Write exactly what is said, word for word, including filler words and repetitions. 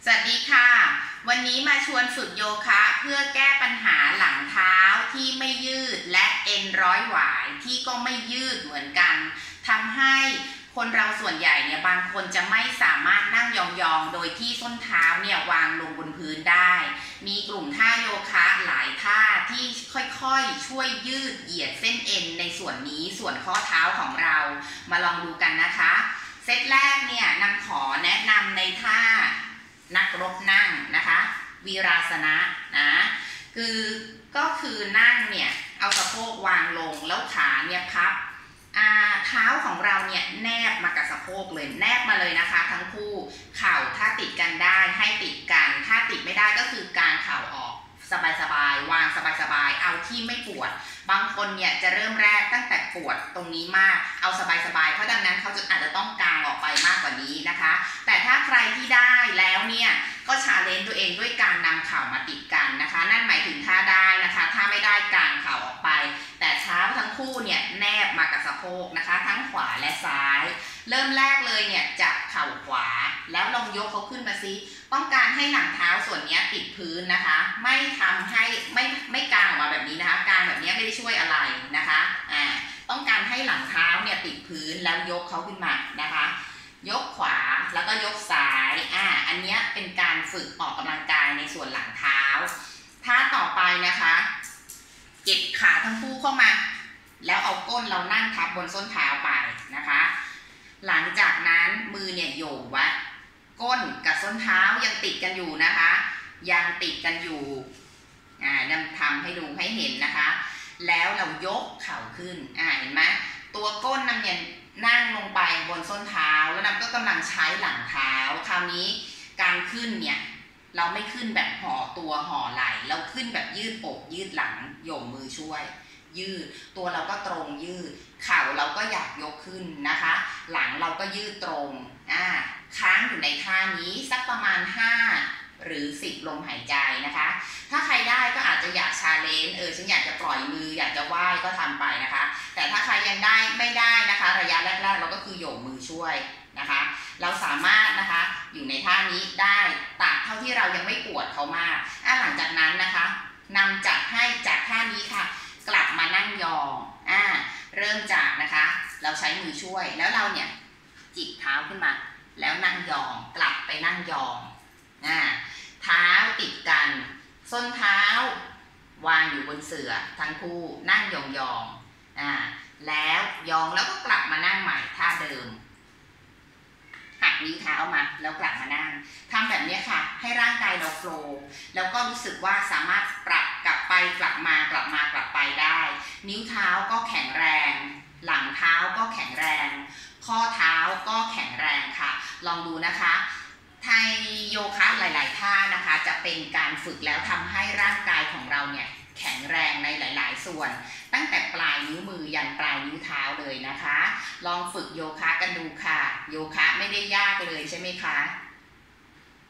สวัสดีค่ะวันนี้มาชวนฝึกโยคะเพื่อแก้ปัญหาหลังเท้าที่ไม่ยืดและเอ็นร้อยหวายที่ก็ไม่ยืดเหมือนกันทำให้คนเราส่วนใหญ่เนี่ยบางคนจะไม่สามารถนั่งยองๆโดยที่ส้นเท้าเนี่ยวางลงบนพื้นได้มีกลุ่มท่าโยคะหลายท่าที่ค่อยๆช่วยยืดเหยียดเส้นเอ็นในส่วนนี้ส่วนข้อเท้าของเรามาลองดูกันนะคะเซตแรกเนี่ยนำขอแนะนำในท่านักรบนั่งนะคะวีราสนะนะคือก็คือนั่งเนี่ยเอาสะโพกวางลงแล้วขาเนี่ยพับเท้าของเราเนี่ยแนบมากับสะโพกเลยแนบมาเลยนะคะทั้งคู่เข่าถ้าติดกันได้ให้ติดกันถ้าติดไม่ได้ก็คือการเข่าออกสบายๆวางสบายๆเอาที่ไม่ปวดบางคนเนี่ยจะเริ่มแรกตั้งแต่ปวดตรงนี้มากเอาสบายๆเพราะดังนั้นเขาจะอาจจะต้องกางออกไปมากกว่านี้นะคะแต่ถ้าใครที่ได้แล้วเนี่ยก็ชาเลนจ์ตัวเองด้วยการนำเข่ามาติดกันนะคะนั่นหมายถึงถ้าได้นะคะถ้าไม่ได้กางเข่าออกไปแต่เท้าทั้งคู่เนี่ยแนบมากับสะโพกนะคะทั้งขวาและซ้ายเริ่มแรกเลยเนี่ยจับเข่าขวาแล้วลองยกเขาขึ้นมาซิต้องการให้หลังเท้าส่วนนี้ติดพื้นนะคะไม่ทำให้ไม่ไม่กางออกมาแบบนี้นะคะกางแบบนี้ไม่ได้ช่วยอะไรนะคะอ่าต้องการให้หลังเท้าเนี่ยติดพื้นแล้วยกเขาขึ้นมานะคะยกขวาแล้วก็ยกซ้ายอ่าอันนี้เป็นการฝึกออกกำลังกายในส่วนหลังเท้าท่าต่อไปนะคะเก็บขาทั้งคู่เข้ามาแล้วเอาก้นเรานั่งทับบนส้นเท้าไปนะคะหลังจากนั้นมือเนี่ยโยกไว้ก้นกับส้นเท้ายังติดกันอยู่นะคะยังติดกันอยู่อ่านำทำให้ดูให้เห็นนะคะแล้วเรายกเข่าขึ้นอ่าเห็นไหมตัวก้นนำเนี่ยนั่งลงไปบนส้นเท้าแล้วนำก็กำลังใช้หลังเท้าคราวนี้การขึ้นเนี่ยเราไม่ขึ้นแบบห่อตัวห่อไหล่เราขึ้นแบบยืดอกยืดหลังโยกมือช่วยยืดตัวเราก็ตรงยืดเข่าเราก็อยากยกขึ้นนะคะหลังเราก็ยืดตรงอ่าค้างอยู่ในท่านี้สักประมาณห้าหรือสิบลมหายใจนะคะถ้าใครได้ก็อาจจะอยากชาเลนจ์เออฉันอยากจะปล่อยมืออยากจะไหว้ก็ทำไปนะคะแต่ถ้าใครยังได้ไม่ได้นะคะระยะแรกๆเราก็คือโยกมือช่วยนะคะเราสามารถนะคะอยู่ในท่านี้ได้ตราบเท่าที่เรายังไม่ปวดเขามากอ่ะหลังจากนั้นนะคะนำจัดให้จากท่านี้ค่ะกลับมานั่งยองอ่าเริ่มจากนะคะเราใช้มือช่วยแล้วเราเนี่ยจิกเท้าขึ้นมาแล้วนั่งยองกลับไปนั่งยองอ่าเท้าติดกันส้นเท้าวางอยู่บนเสื่อทั้งคู่นั่งยองยองอ่าแล้วยองแล้วก็กลับมานั่งใหม่ท่าเดิมหักนิ้วเท้ามาแล้วกลับมานั่งทำแบบนี้ค่ะให้ร่างกายเราโฟลว์แล้วก็รู้สึกว่าสามารถปรับกลับไปกลับมากลับมากลับไปได้นิ้วเท้าก็แข็งแรงหลังเท้าก็แข็งแรงข้อเท้าก็แข็งแรงค่ะลองดูนะคะไทยโยคะหลายๆท่านะคะจะเป็นการฝึกแล้วทำให้ร่างกายของเราเนี่ยแข็งแรงในหลายๆส่วนตั้งแต่ปลายนิ้วมือยันปลายนิ้วเท้าเลยนะคะลองฝึกโยคะกันดูค่ะโยคะไม่ได้ยากเลยใช่ไหมคะ